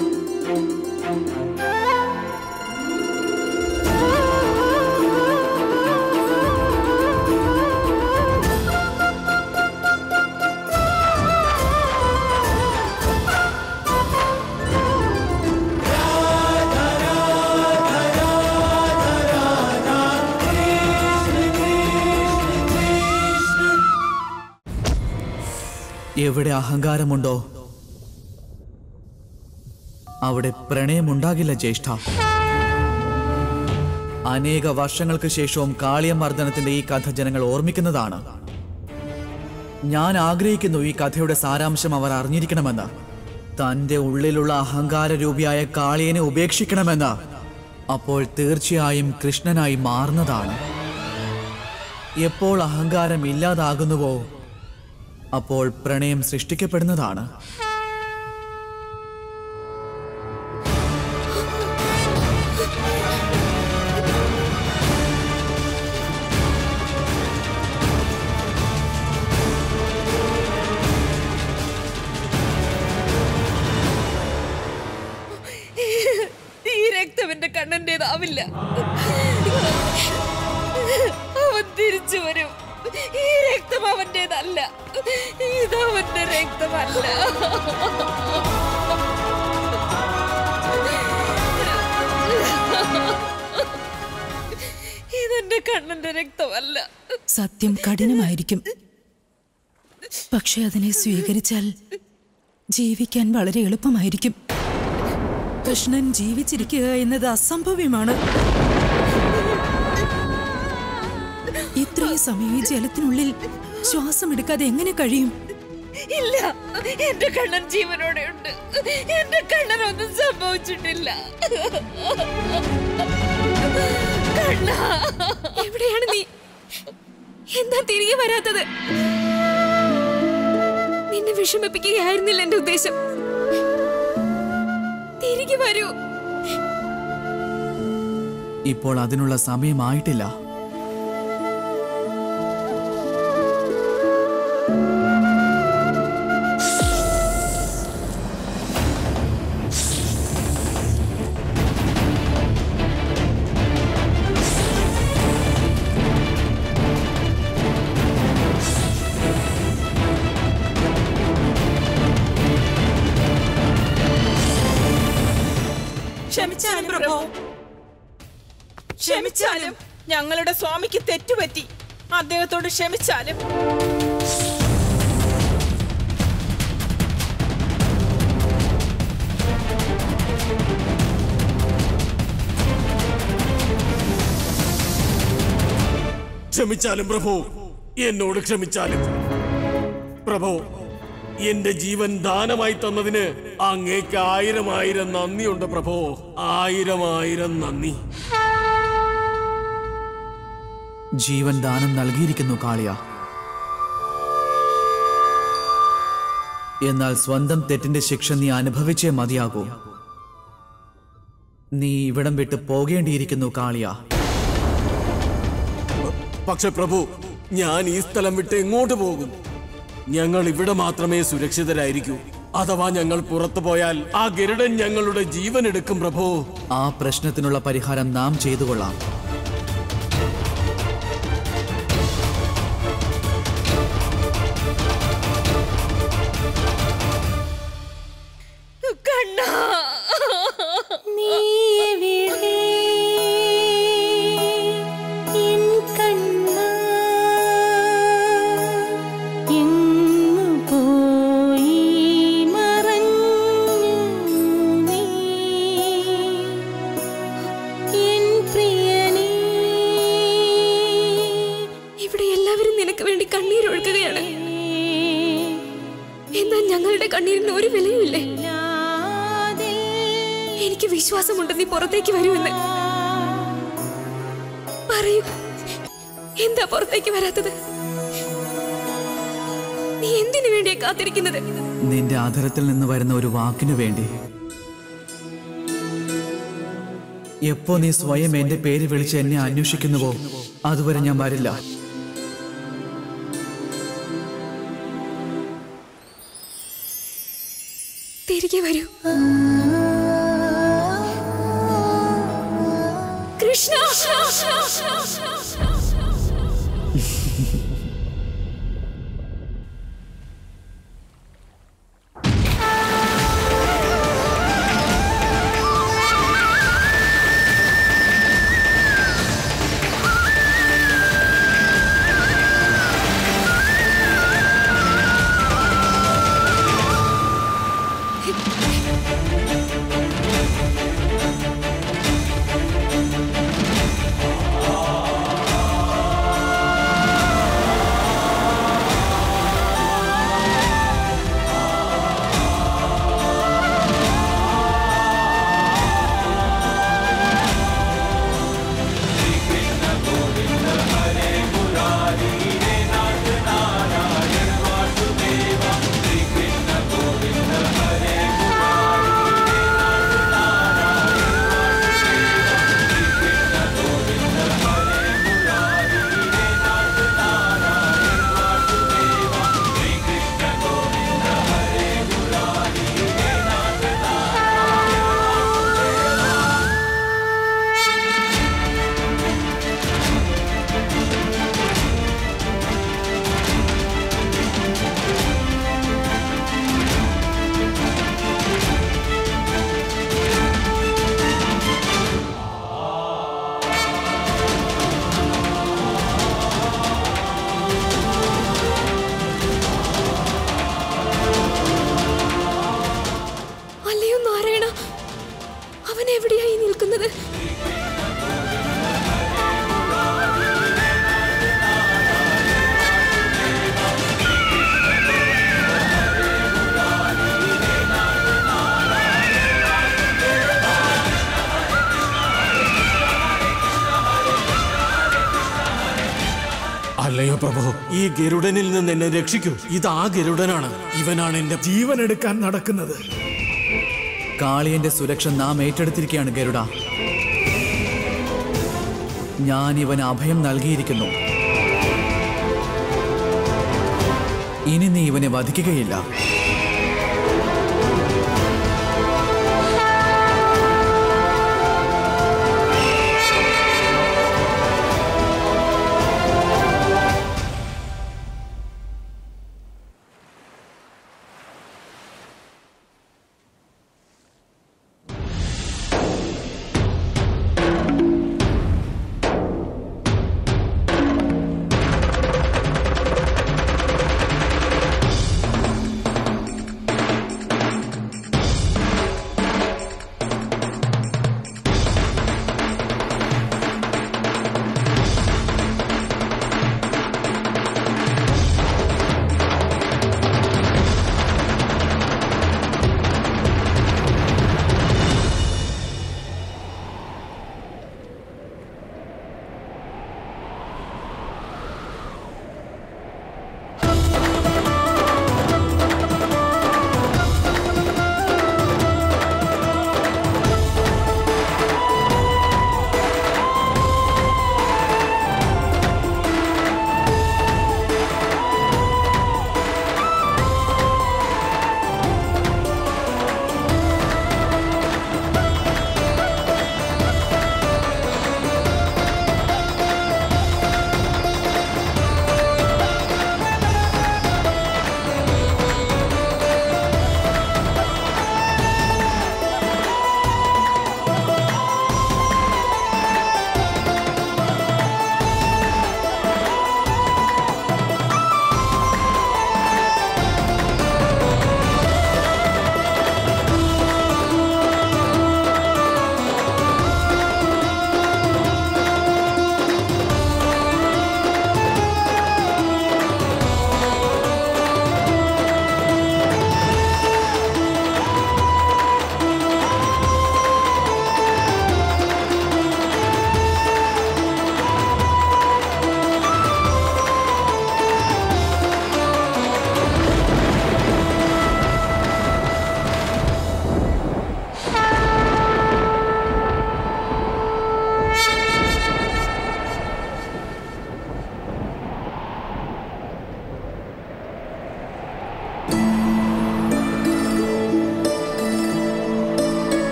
എവിടെ അഹങ്കാരമുണ്ടോ അവിടെ പ്രണയമുണ്ടാകില്ല ജ്യേഷ്ഠ. അനേക വർഷങ്ങൾക്ക് ശേഷവും കാളിയമർദ്ദനത്തിന്റെ ഈ കഥ ജനങ്ങൾ ഓർമ്മിക്കുന്നതാണ്. ഞാൻ ആഗ്രഹിക്കുന്നു ഈ കഥയുടെ സാരാംശം അവർ അറിഞ്ഞിരിക്കണമെന്ന്. തന്റെ ഉള്ളിലുള്ള അഹങ്കാരരൂപിയായ കാളിയനെ ഉപേക്ഷിക്കണമെന്ന്. അപ്പോൾ തീർച്ചയായും കൃഷ്ണനായി മാറുന്നതാണ്. എപ്പോൾ അഹങ്കാരം ഇല്ലാതാകുന്നുവോ അപ്പോൾ പ്രണയം സൃഷ്ടിക്കപ്പെടുന്നതാണ്. ഈ രക്തം എന്റെ കണ്ണന്റേതാവില്ല. അവൻ തിരിച്ചു വരും. ഈ രക്തം അവന്റേതല്ല. ഇതവന്റെ രക്തമല്ല. ഇതെന്റെ കണ്ണന്റെ രക്തമല്ല. സത്യം കഠിനമായിരിക്കും, പക്ഷെ അതിനെ സ്വീകരിച്ചാൽ ജീവിക്കാൻ വളരെ എളുപ്പമായിരിക്കും. കൃഷ്ണൻ ജീവിച്ചിരിക്കുക എന്നത് അസംഭവ്യമാണ്. ഇത്രയും സമയം ഈ ജലത്തിനുള്ളിൽ ശ്വാസം എടുക്കാതെ എങ്ങനെ കഴിയും? ഇല്ല, എന്റെ കണ്ണൻ ജീവനോടെ ഉണ്ട്. എന്റെ കണ്ണനൊന്നും സംഭവിച്ചിട്ടില്ല. എവിടെയാണ് നീ? എന്താ തിരികെ വരാത്തത്? നിന്നെ വിഷമിപ്പിക്കുകയായിരുന്നില്ല എന്റെ ഉദ്ദേശം. തിരികെ വരൂ. ഇപ്പോൾ അതിനുള്ള സമയമായിട്ടില്ല. ക്ഷമിച്ചാലും പ്രഭു, ക്ഷമിച്ചാലും. ഞങ്ങളുടെ സ്വാമിക്ക് തെറ്റുപറ്റി. അദ്ദേഹത്തോട് ക്ഷമിച്ചാലും. ക്ഷമിച്ചാലും പ്രഭു, എന്നോട് ക്ഷമിച്ചാലും. പ്രഭു, എന്റെ ജീവൻ ദാനമായി തന്നതിന് അങ്ങേക്ക് 1000 നന്ദിയുണ്ട് പ്രഭു. 1000 നന്ദി. ജീവൻ ദാനം നൽകിയിരിക്കുന്നു കാളിയ. എന്നാൽ സ്വന്തം തെറ്റിന്റെ ശിക്ഷ നീ അനുഭവിച്ചേ മതിയാകൂ. നീ ഇവിടം വിട്ട് പോകേണ്ടിയിരിക്കുന്നു കാളിയ. പക്ഷെ പ്രഭു, ഞാൻ ഈ സ്ഥലം വിട്ട് എങ്ങോട്ട് പോകും? ഞങ്ങൾ ഇവിടെ മാത്രമേ സുരക്ഷിതരായിരിക്കൂ. അഥവാ ഞങ്ങൾ പുറത്തു പോയാൽ ആ ഗരുഡൻ ഞങ്ങളുടെ ജീവൻ എടുക്കും പ്രഭു. ആ പ്രശ്നത്തിനുള്ള പരിഹാരം നാം ചെയ്തുകൊള്ളാം. ഞങ്ങളുടെ കണ്ണീരിന് ഒരു വിലയുമില്ലേ? എനിക്ക് വിശ്വാസമുണ്ട് നീ പുറത്തേക്ക് വരുമെന്ന്. പറയൂ, എന്താ പുറത്തേക്ക് വരാത്തത്? നീ എന്തിനു വേണ്ടിയാ കാത്തിരിക്കുന്നത്? നിന്റെ ആദരത്തിൽ നിന്ന് വരുന്ന ഒരു വാക്കിനു വേണ്ടി. എപ്പോ നീ സ്വയം എന്റെ പേര് വിളിച്ച് എന്നെ അന്വേഷിക്കുന്നുവോ അതുവരെ ഞാൻ വരില്ല. തിരികെ വരൂ. കൃഷ്ണ. എവിടെയായി നിൽക്കുന്നത്? അല്ലയോ പ്രഭു, ഈ ഗരുഡനിൽ നിന്ന് എന്നെ രക്ഷിക്കൂ. ഇത് ആ ഗരുഡനാണ്. ഇവനാണ് എന്റെ ജീവൻ എടുക്കാൻ നടക്കുന്നത്. കാളിയന്റെ സുരക്ഷ നാം ഏറ്റെടുത്തിരിക്കുകയാണ് ഗരുഡ. ഞാൻ ഇവന് അഭയം നൽകിയിരിക്കുന്നു. ഇനി നീ ഇവനെ വധിക്കുകയില്ല.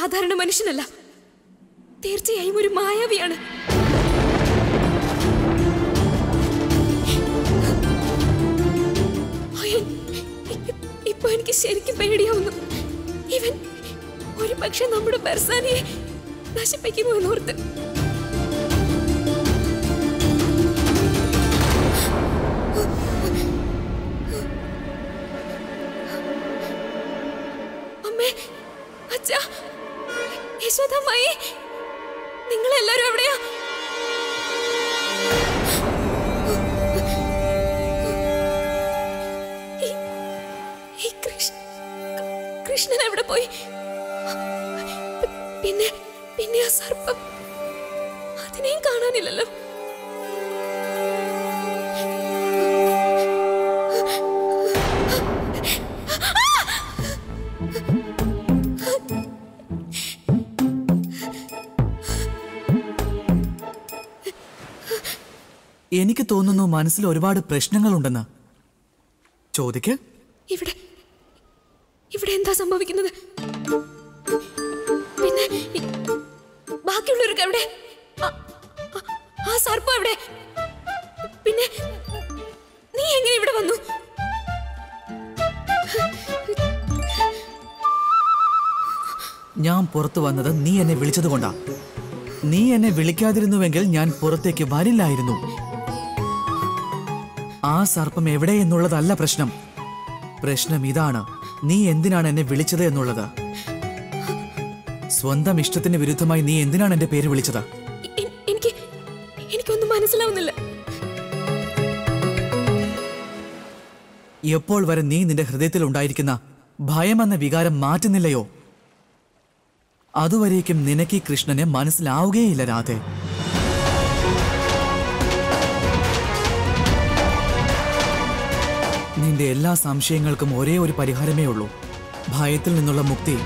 സാധാരണ മനുഷ്യനല്ല, തീർച്ചയായും ഒരു മായാവിയാണ്. ഇപ്പൊ എനിക്ക് ശരിക്കും പേടിയാവുന്നു. ഇവൻ ഒരു പക്ഷെ നമ്മുടെ ബർസാനിയെ നശിപ്പിക്കുമോ എന്നോർത്ത്. അമ്മേ, അച്ഛാ, യശോദമ്മായി, നിങ്ങളെല്ലാരും എവിടെയാ? കൃഷ്ണൻ എവിടെ പോയി? പിന്നെ ആ സർപ്പം, അതിനെയും കാണാനില്ലല്ലോ. എനിക്ക് തോന്നുന്നു മനസ്സിൽ ഒരുപാട് പ്രശ്നങ്ങളുണ്ടെന്ന്. ചോദിക്ക്. ഇവിടെ എന്താ സംഭവിക്കുന്നത്? പിന്നെ ബാക്കിയുള്ളവർക്ക് എവിടെ? ആ സർപ്പം എവിടെ? പിന്നെ നീ എങ്ങനെ ഇവിടെ വന്നു? ഞാൻ പുറത്തു വന്നത് നീ എന്നെ വിളിച്ചത് കൊണ്ടാ. നീ എന്നെ വിളിക്കാതിരുന്നുവെങ്കിൽ ഞാൻ പുറത്തേക്ക് വരില്ലായിരുന്നു. ആ സർപ്പം എവിടെ എന്നുള്ളതല്ല പ്രശ്നം. പ്രശ്നം ഇതാണ്, നീ എന്തിനാണ് എന്നെ വിളിച്ചത് എന്നുള്ളത്. സ്വന്തം ഇഷ്ടത്തിന് വിരുദ്ധമായി നീ എന്തിനാണ് എന്റെ പേര് വിളിച്ചത്? എനിക്കൊന്നും മനസ്സിലാവുന്നില്ല. എപ്പോൾ വരെ നീ നിന്റെ ഹൃദയത്തിൽ ഉണ്ടായിരിക്കുന്ന ഭയമെന്ന വികാരം മാറ്റുന്നില്ലയോ, അതുവരേക്കും നിനക്ക് ഈ കൃഷ്ണനെ മനസ്സിലാവുകയില്ല രാധേ. നിന്റെ എല്ലാ സംശയങ്ങൾക്കും ഒരേ ഒരു പരിഹാരമേ ഉള്ളൂ, ഭയത്തിൽ നിന്നുള്ള മുക്തി.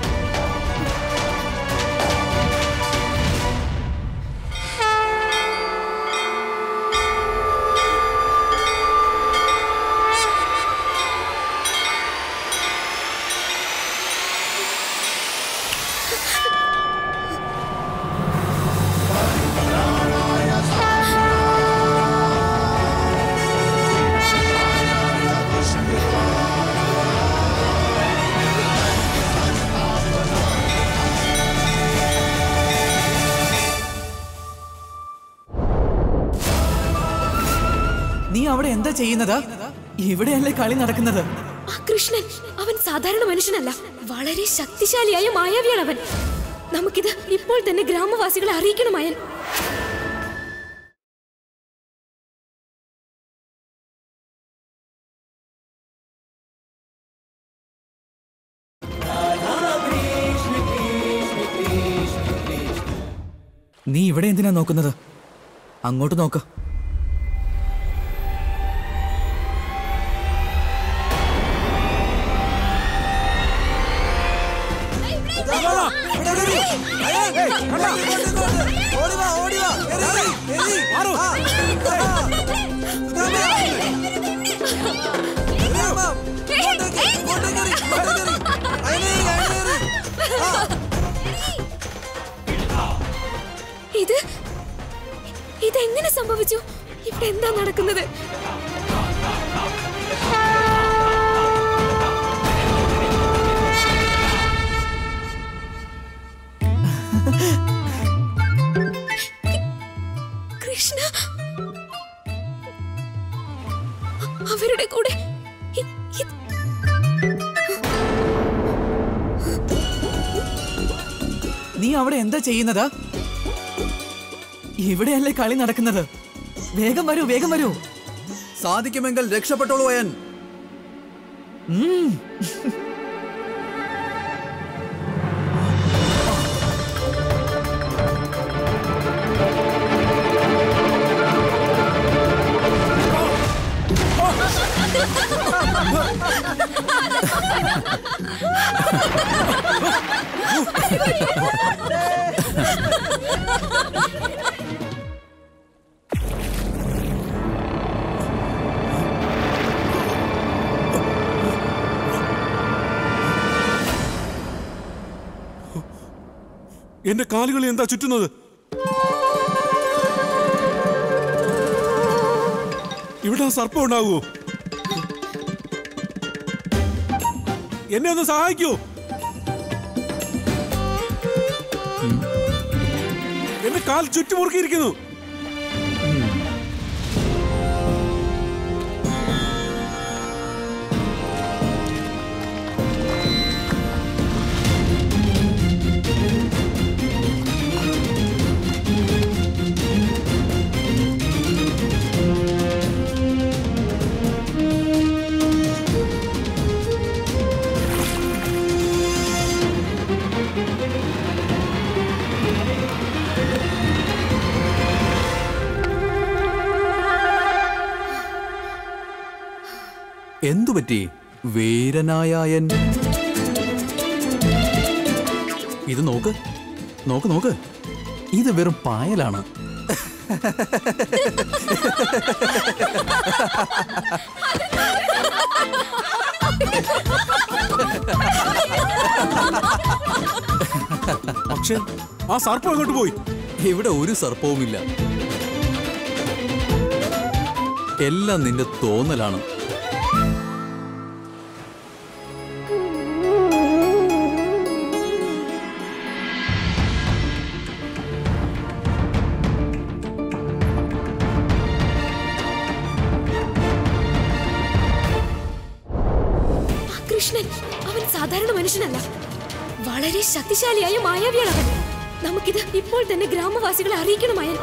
നീ അവിടെ എന്താ ചെയ്യുന്നത്? ഇവിടെയല്ലേ കളി നടക്കുന്നത്? ആ കൃഷ്ണൻ, അവൻ സാധാരണ മനുഷ്യനല്ല, വളരെ ശക്തിശാലിയായ മായാവിയാണ് അവൻ. നമുക്കിത് ഇപ്പോൾ തന്നെ ഗ്രാമവാസികളെ അറിയിക്കണം അയൻ. നീ ഇവിടെ എന്തിനാ നോക്കുന്നത്? അങ്ങോട്ട് നോക്ക്. ഇതെങ്ങനെ സംഭവിച്ചു? ഇവിടെ എന്താ നടക്കുന്നത്? കൃഷ്ണ അവരുടെ കൂടെ. നീ അവിടെ എന്താ ചെയ്യുന്നത്? ഇവിടെയല്ലേ കളി നടക്കുന്നത്? വേഗം വരൂ, വേഗം വരൂ. സാധിക്കുമെങ്കിൽ രക്ഷപ്പെട്ടോളൂ അയൻ. എന്റെ കാലുകളിൽ എന്താ ചുറ്റുന്നത്? ഇവിടെ സർപ്പം ഉണ്ടാകുമോ? എന്നെ ഒന്ന് സഹായിക്കൂ. എന്റെ കാൽ ചുറ്റുമുറുക്കിയിരിക്കുന്നു. എന്തുപറ്റി വീരനായൻ? ഇത് നോക്ക് നോക്ക് നോക്ക്, ഇത് വെറും പായലാണ്. പക്ഷേ ആ സർപ്പം അങ്ങോട്ട് പോയി. ഇവിടെ ഒരു സർപ്പവുമില്ല. എല്ലാം നിന്റെ തോന്നലാണ്. കൃഷ്ണൻ അവൻ സാധാരണ മനുഷ്യനല്ല, വളരെ ശക്തിശാലിയായ മായാവിയാണ് അവൻ. നമുക്കിത് ഇപ്പോൾ തന്നെ ഗ്രാമവാസികളെ അറിയിക്കണമായൻ.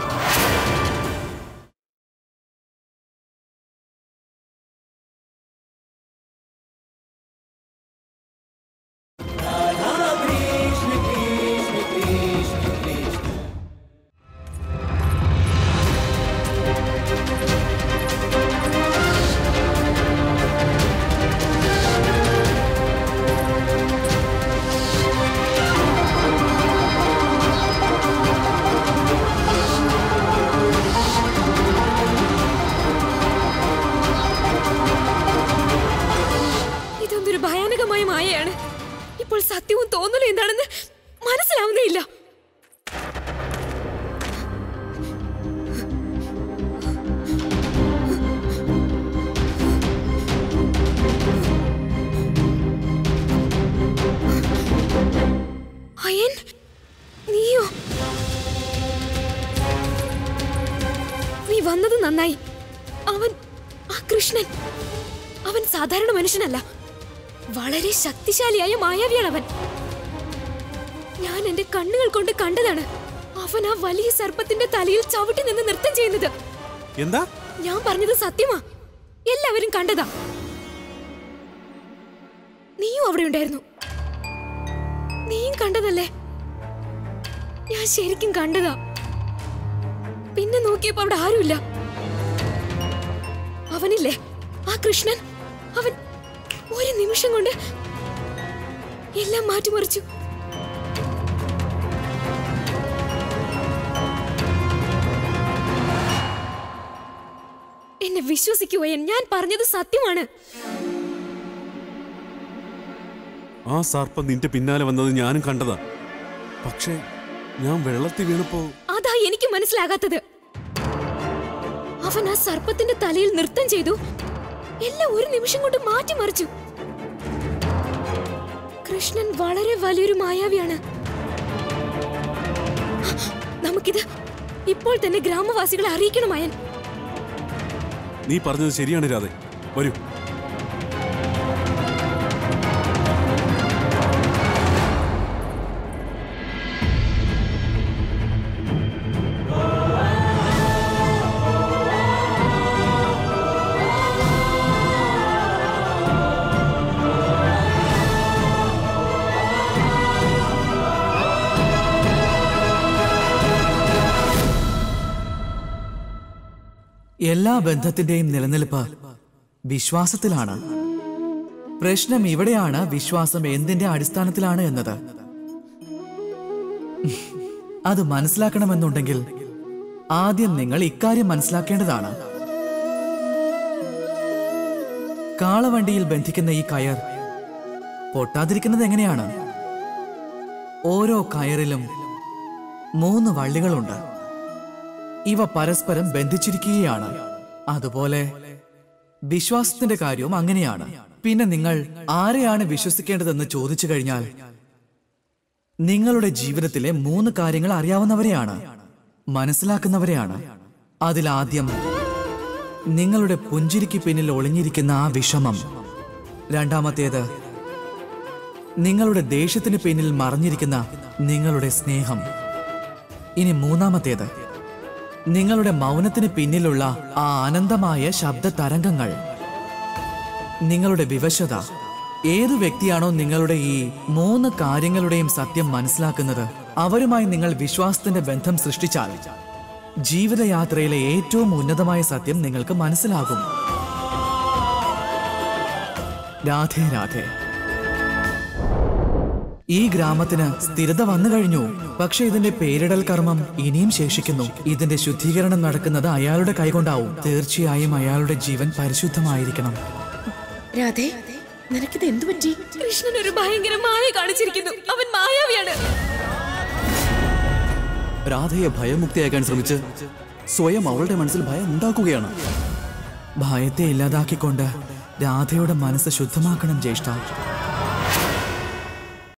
ഇതൊന്നൊരു ഭയാനകമായ മായയാണ്. ഇപ്പോൾ സത്യവും തോന്നലും എന്താണെന്ന് മനസ്സിലാവുന്നേയില്ല. അയൻ, നീയോ? നീ വന്നത് നന്നായി. അവൻ ആ കൃഷ്ണൻ അവൻ സാധാരണ മനുഷ്യനല്ല, വളരെ ശക്തിശാലിയായ മായാവിയാണ് അവൻ. ഞാൻ എന്റെ കണ്ണുകൾ കൊണ്ട് കണ്ടതാണ്. അവൻ ആ വലിയ സർപ്പത്തിന്റെ തലയിൽ ചവിട്ടി നിന്ന് നൃത്തം ചെയ്യുന്നത്. എന്താ ഞാൻ പറഞ്ഞത് സത്യമാ, എല്ലാവരും കണ്ടതാ. നീയും അവിടെ ഉണ്ടായിരുന്നു. നീയും കണ്ടതല്ലേ? ഞാൻ ശരിക്കും കണ്ടതാ. പിന്നെ നോക്കിയപ്പോ അവിടെ ആരുമില്ല. അവനില്ലേ ആ കൃഷ്ണൻ, അവൻ ഒരു നിമിഷം കൊണ്ട് എല്ലാം മാറ്റിമറിച്ചു. എന്നെ വിശ്വസിക്കുക, ഞാൻ പറഞ്ഞത് സത്യമാണ്. ആ സർപ്പം നിന്റെ പിന്നാലെ വന്നത് ഞാനും കണ്ടതാ. പക്ഷേ ഞാൻ വെള്ളത്തിൽ വീണപ്പോ അതാ എനിക്ക് മനസ്സിലാകാത്തത്. അവൻ ആ സർപ്പത്തിന്റെ തലയിൽ നൃത്തം ചെയ്തു, എല്ലാം ഒരു നിമിഷം കൊണ്ട് മാറ്റിമറിച്ചു. കൃഷ്ണൻ വളരെ വലിയൊരു മായാവിയാണ്. നമുക്കിത് ഇപ്പോൾ തന്നെ ഗ്രാമവാസികളെ അറിയിക്കണമായൻ. നീ പറഞ്ഞത് ശരിയാണ് രാധേ, വരൂ. എല്ലാ ബന്ധത്തിന്റെയും നിലനിൽപ്പ് വിശ്വാസത്തിലാണ്. പ്രശ്നം ഇവിടെയാണ് വിശ്വാസം എന്തിന്റെ അടിസ്ഥാനത്തിലാണ് എന്നത്. അത് മനസ്സിലാക്കണമെന്നുണ്ടെങ്കിൽ ആദ്യം നിങ്ങൾ ഇക്കാര്യം മനസ്സിലാക്കേണ്ടതാണ്. കാളവണ്ടിയിൽ ബന്ധിക്കുന്ന ഈ കയർ പൊട്ടാതിരിക്കുന്നത് എങ്ങനെയാണ്? ഓരോ കയറിലും 3 വള്ളികളുണ്ട്. ഇവ പരസ്പരം ബന്ധിച്ചിരിക്കുകയാണ്. അതുപോലെ വിശ്വാസത്തിന്റെ കാര്യവും അങ്ങനെയാണ്. പിന്നെ നിങ്ങൾ ആരെയാണ് വിശ്വസിക്കേണ്ടതെന്ന് ചോദിച്ചു കഴിഞ്ഞാൽ നിങ്ങളുടെ ജീവിതത്തിലെ 3 കാര്യങ്ങൾ അറിയാവുന്നവരെയാണ്, മനസ്സിലാക്കുന്നവരെയാണ്. അതിലാദ്യം നിങ്ങളുടെ പുഞ്ചിരിക്ക് പിന്നിൽ ഒളിഞ്ഞിരിക്കുന്ന ആ വിഷമം. രണ്ടാമത്തേത് നിങ്ങളുടെ ദേഷ്യത്തിന് പിന്നിൽ മറഞ്ഞിരിക്കുന്ന നിങ്ങളുടെ സ്നേഹം. ഇനി മൂന്നാമത്തേത് നിങ്ങളുടെ മൗനത്തിന് പിന്നിലുള്ള ആ അനന്തമായ ശബ്ദ തരംഗങ്ങൾ, നിങ്ങളുടെ വിവശത. ഏതു വ്യക്തിയാണോ നിങ്ങളുടെ ഈ 3 കാര്യങ്ങളുടെയും സത്യം മനസ്സിലാക്കുന്നത്, അവരുമായി നിങ്ങൾ വിശ്വാസത്തിന്റെ ബന്ധം സൃഷ്ടിച്ചാൽ ജീവിതയാത്രയിലെ ഏറ്റവും ഉന്നതമായ സത്യം നിങ്ങൾക്ക് മനസ്സിലാകും. രാധേ രാധേ. ഈ ഗ്രാമത്തിന് സ്ഥിരത വന്നു കഴിഞ്ഞു. പക്ഷെ ഇതിന്റെ പേരിടൽ കർമ്മം ഇനിയും ശേഷിക്കുന്നു. ഇതിന്റെ ശുദ്ധീകരണം നടക്കുന്നത് അയാളുടെ കൈകൊണ്ടാവും. തീർച്ചയായും അയാളുടെ ജീവൻ പരിശുദ്ധമായിരിക്കണം. രാധേ, നിനക്കിത് എന്തു പറ്റി? കൃഷ്ണൻ ഒരു ഭയങ്കര മായ കാണിച്ചിരിക്കുന്നു. അവൻ മായാവിയാണ്. രാധയെ ഭയമുക്തിയാക്കാൻ ശ്രമിച്ച് സ്വയം അവളുടെ മനസ്സിൽ ഭയം ഉണ്ടാക്കുകയാണ്. ഭയത്തെ ഇല്ലാതാക്കിക്കൊണ്ട് രാധയുടെ മനസ്സ് ശുദ്ധമാക്കണം ജ്യേഷ്ഠ.